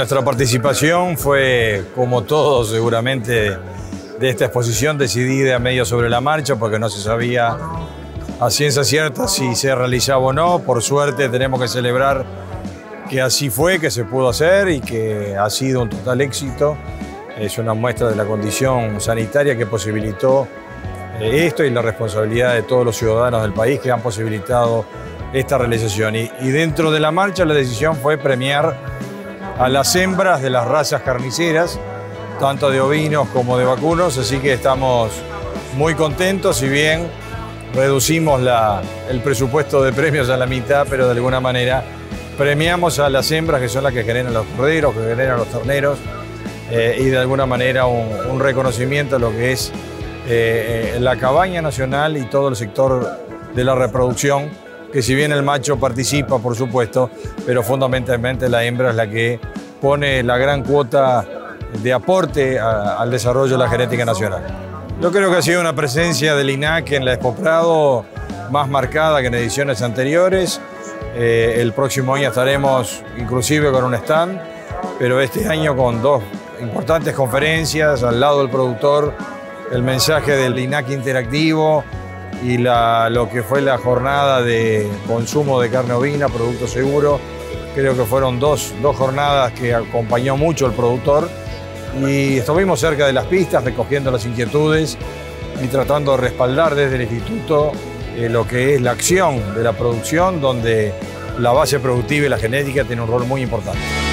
nuestra participación fue, como todos seguramente, de esta exposición decidida medio sobre la marcha porque no se sabía a ciencia cierta si se realizaba o no. Por suerte tenemos que celebrar que así fue, que se pudo hacer y que ha sido un total éxito. Es una muestra de la condición sanitaria que posibilitó esto y la responsabilidad de todos los ciudadanos del país que han posibilitado esta realización. Y dentro de la marcha la decisión fue premiar a las hembras de las razas carniceras, tanto de ovinos como de vacunos, así que estamos muy contentos. Si bien reducimos el presupuesto de premios a la mitad, pero de alguna manera premiamos a las hembras que son las que generan los corderos, que generan los terneros, y de alguna manera un reconocimiento a lo que es la cabaña nacional y todo el sector de la reproducción, que si bien el macho participa, por supuesto, pero fundamentalmente la hembra es la que pone la gran cuota de aporte al desarrollo de la genética nacional. Yo creo que ha sido una presencia del INAC en la Expo Prado más marcada que en ediciones anteriores. El próximo año estaremos inclusive con un stand, pero este año con dos importantes conferencias al lado del productor, el mensaje del INAC interactivo y lo que fue la jornada de consumo de carne ovina, producto seguro. Creo que fueron dos jornadas que acompañó mucho el productor y estuvimos cerca de las pistas recogiendo las inquietudes y tratando de respaldar desde el instituto lo que es la acción de la producción, donde la base productiva y la genética tienen un rol muy importante.